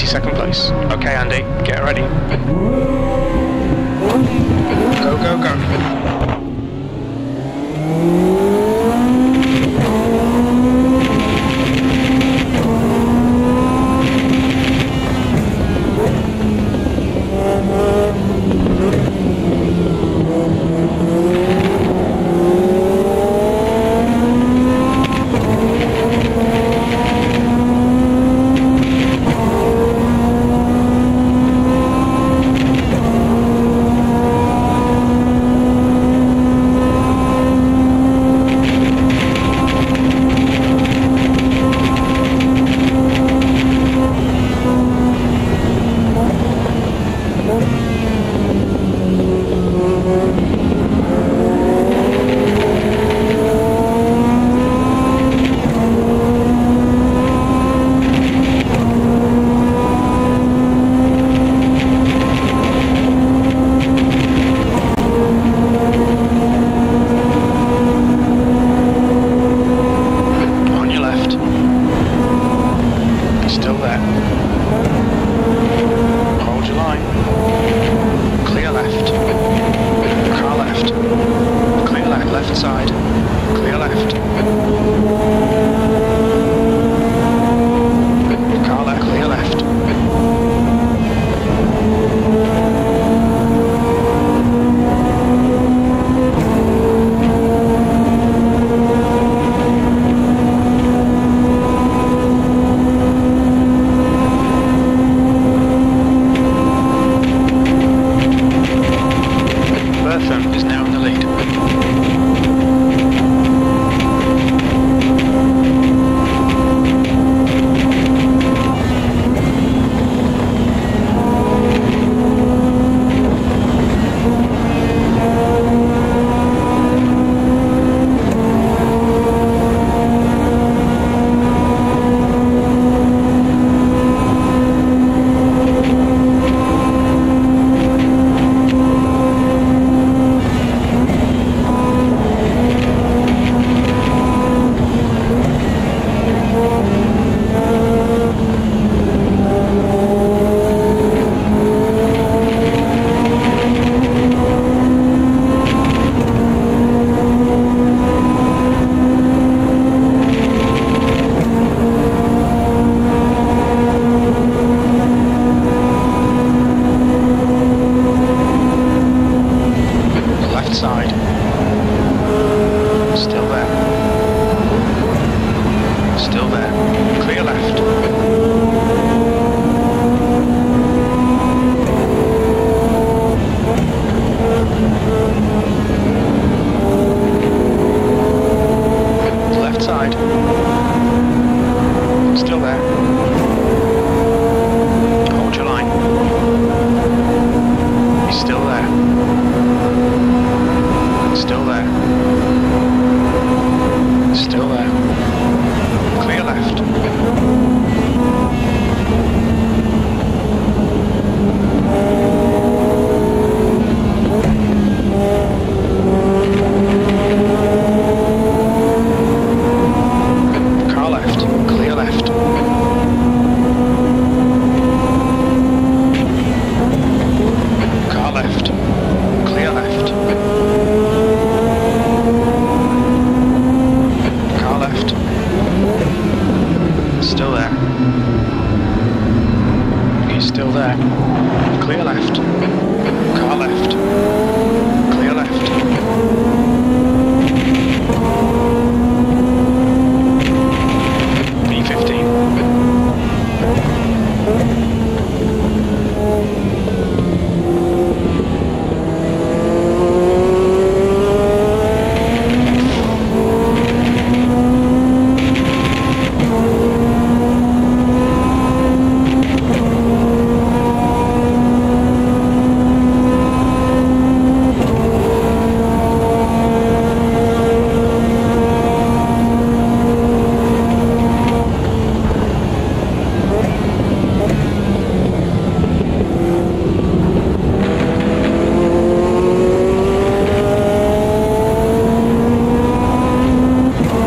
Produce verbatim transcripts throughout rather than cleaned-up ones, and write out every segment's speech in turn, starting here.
twenty-second place. Okay, Andy, get ready. Go, go, go.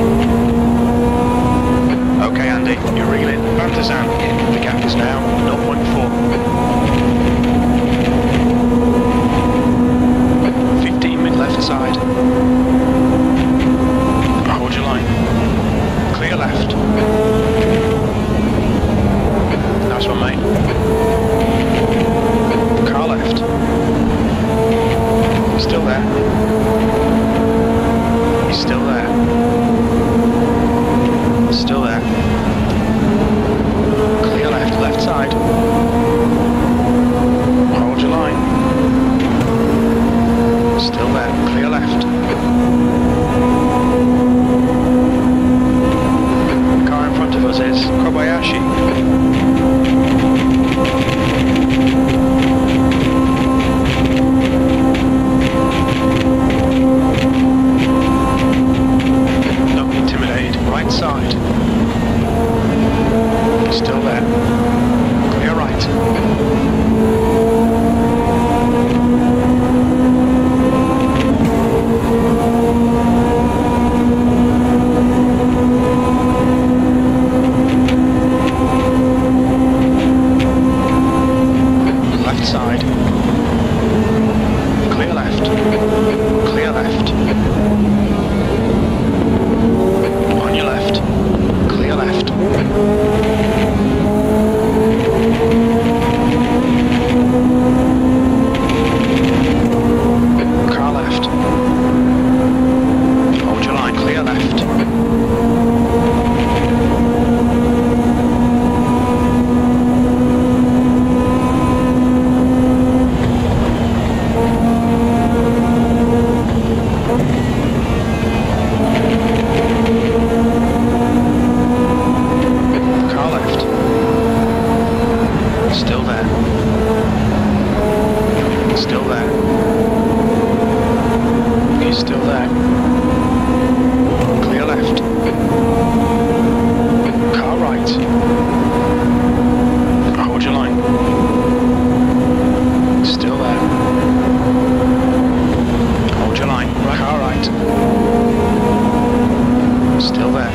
Parmesan in. The gap is now zero point Nice one, mate. Car left. Still there. He's still there. Still there. Clear left, left side. Hold your line. Still there, clear left. Car in front of us is Kobayashi. Not intimidated, right side. Still there. Clear right. Left side. Clear left. Clear left. On your left. Clear left. Car left. Hold your line, clear left. Car left. Still there. Still there. He's still there. Clear left. Car right. Hold your line. Still there. Hold your line. Car right. Still there.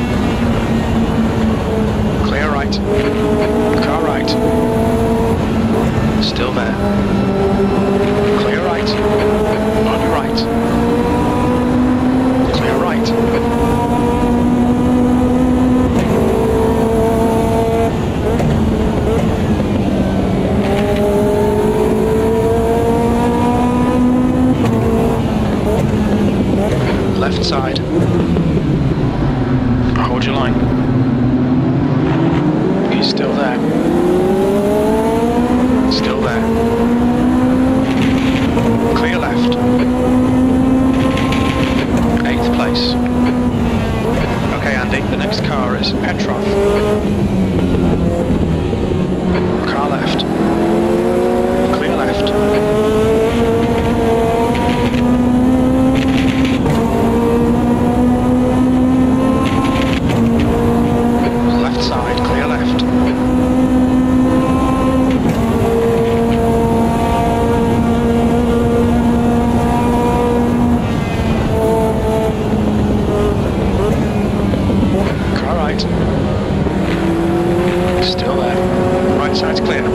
Clear right. Car right. Still there. Clear right. On your right. Clear right. Left side. Hold your line. He's still there. Still there. Clear left. Eighth place. Okay, Andy, the next car is Petrov. Car left. Clear left. Left side, clear left. Car right. Still there. Right side's clear.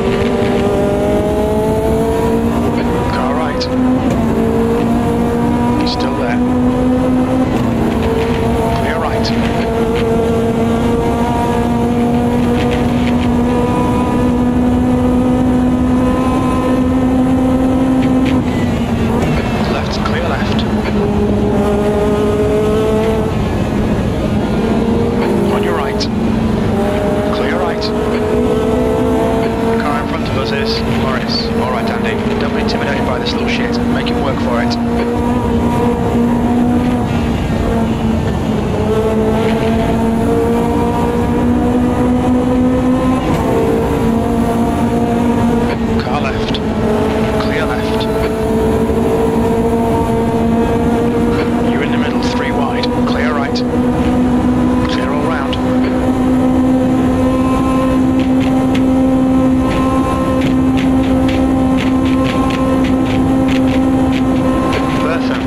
Car right. He's still there. Clear right. Left, clear left. On your right. Clear right. Car in front of us is Morris. Alright, Andy, don't be intimidated by this little shit. Make him work for it. Car left. Clear left. You're in the middle, three wide. Clear right. Clear all round. Bertham.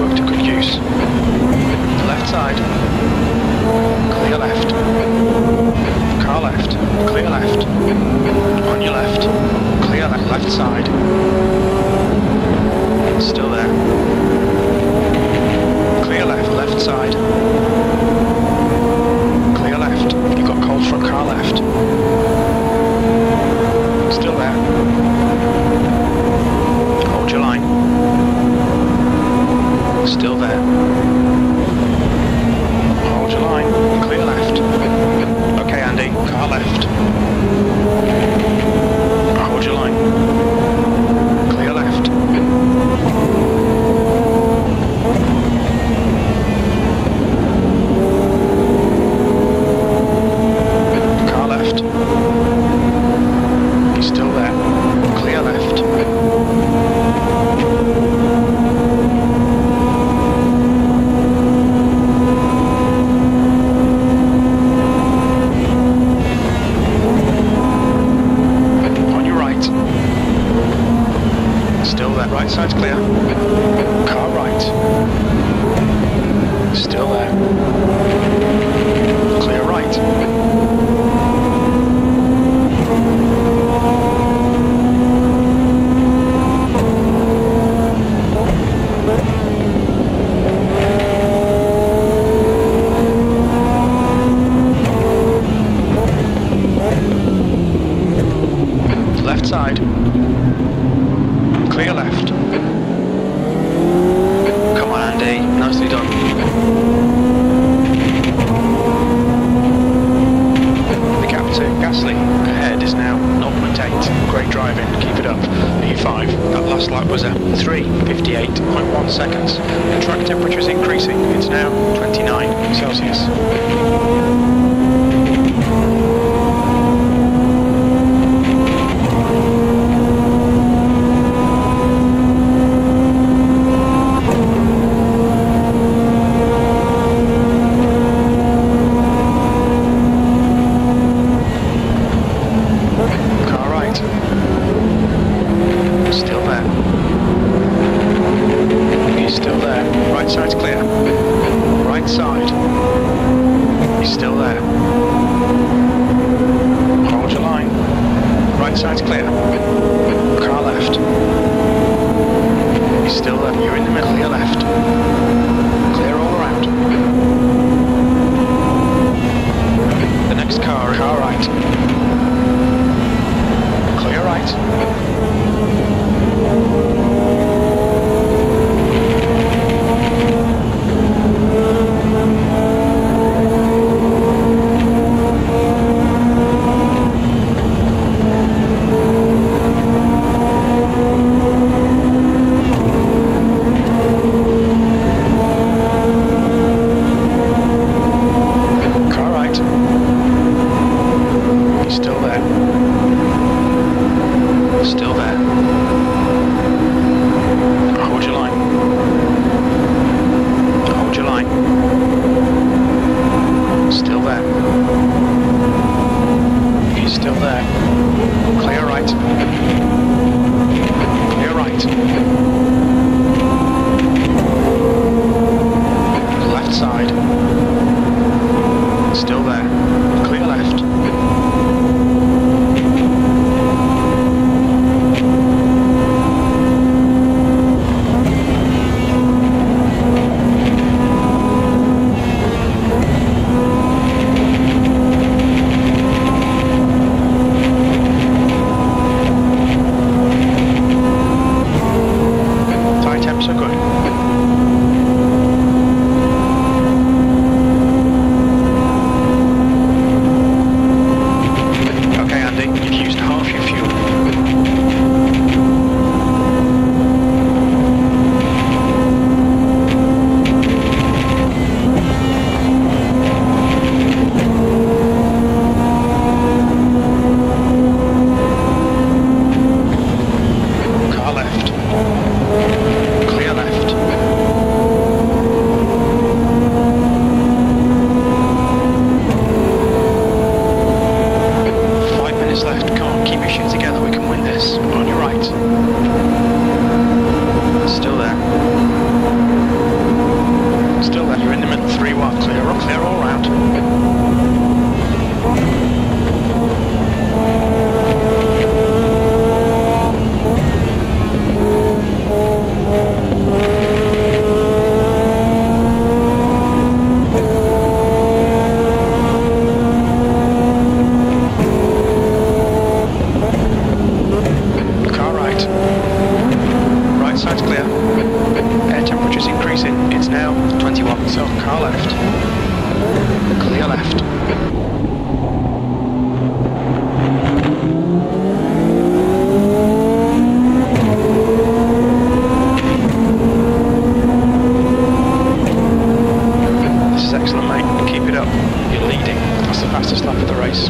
work to good use. Left side. Clear left. Car left. Clear left. On your left. Clear left. Left side. Still there. Clear left. Left side. Clear left. You've got cold front car left. Still there. Hold your line. Still there. Hold your line. Clear left. Okay, Andy. Car left. Hold your line. Clear left. Car left. He's still there. Clear left. Right side's clear. Car right. Still there. Clear right. Left side. Clear left. Come on, Andy. Nicely done. The Captain Gasly ahead is now zero point eight. Great driving. Keep it up. E five. That last lap was a three fifty-eight point one seconds. The track temperature is increasing. It's now twenty-nine Celsius. twenty-one, so car left. Clear left. This is excellent, mate. Keep it up. You're leading. That's the fastest lap of the race.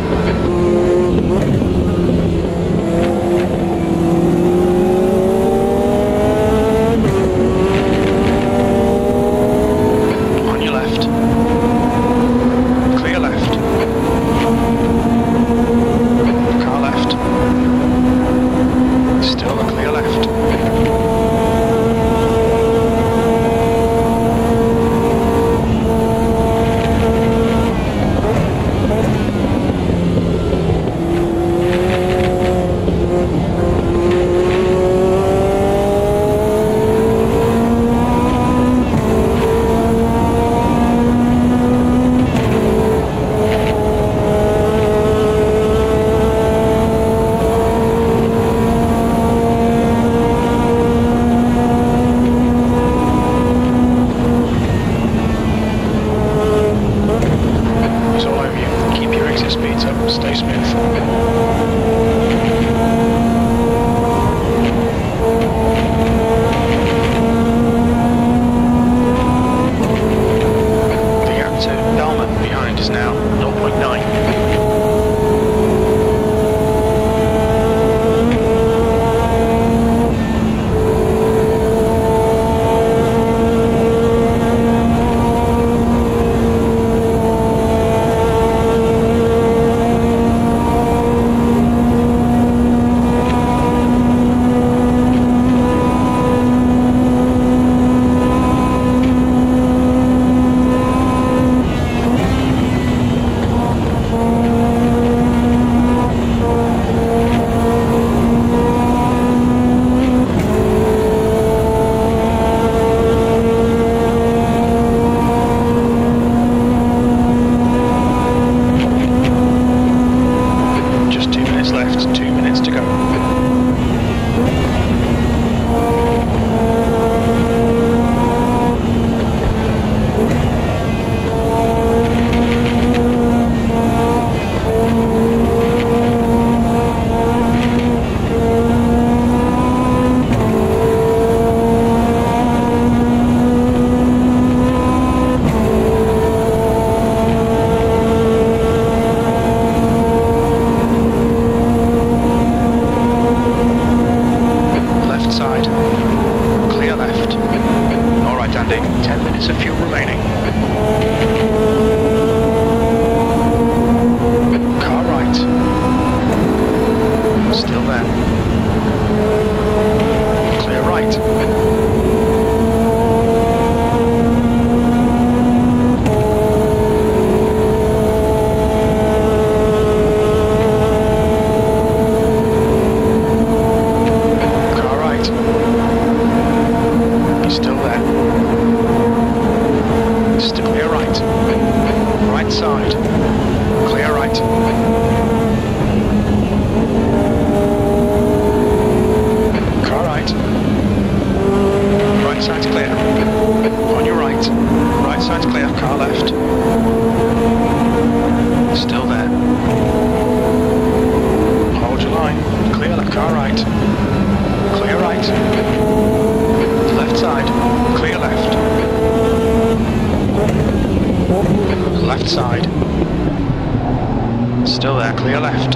Still there, clear left.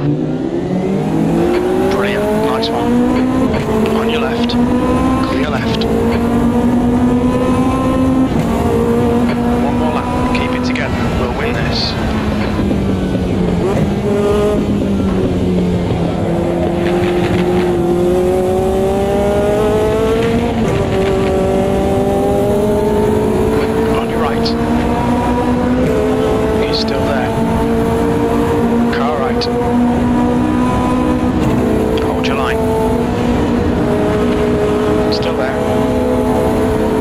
Brilliant, nice one. On your left, clear left. One more lap, keep it together, we'll win this. Hold your line. Still there.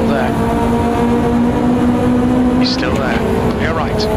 Still there. He's still there. Clear right.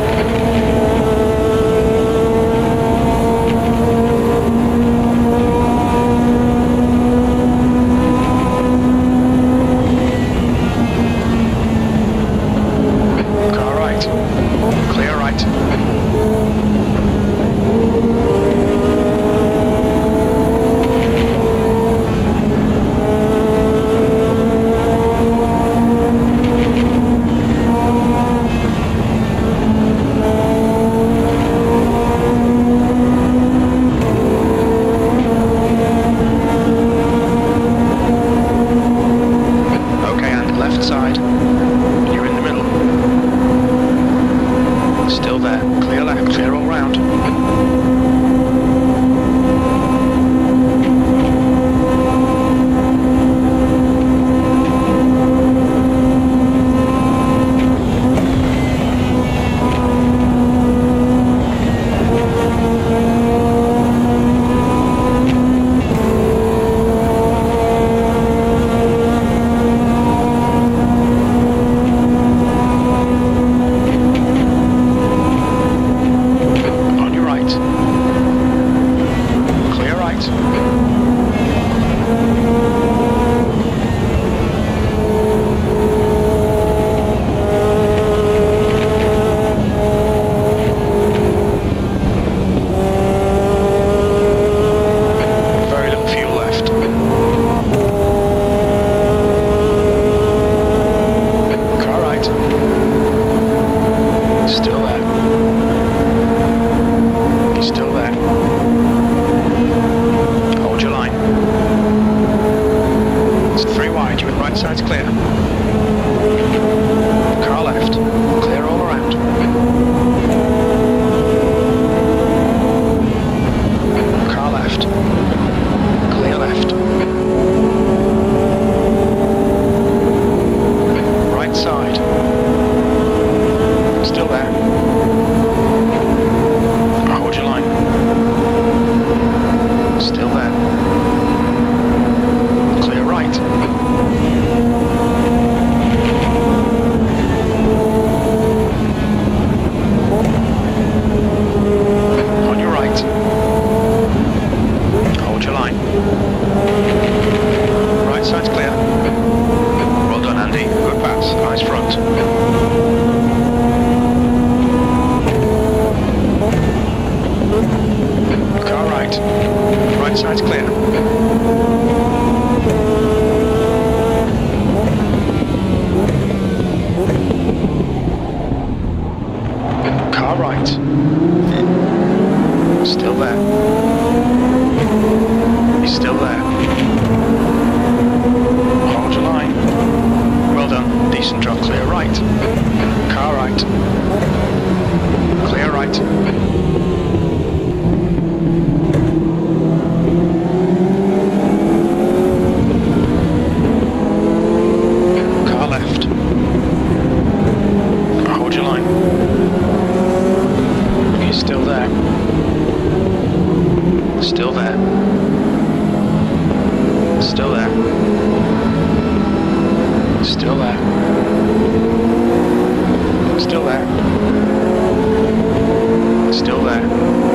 Still there.